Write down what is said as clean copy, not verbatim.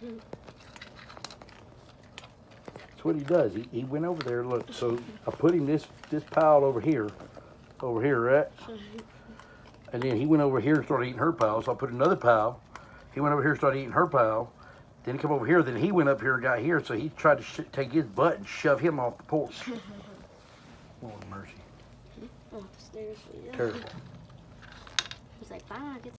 That's what he does. He went over there. Look, so I put him this pile over here, right? And then he went over here and started eating her pile. So I put another pile. He went over here and started eating her pile. Then he come over here. Then he went up here and got here. So he tried to take his butt and shove him off the porch. Lord mercy. Off the stairs. Yeah. Terrible. He's like, fine, get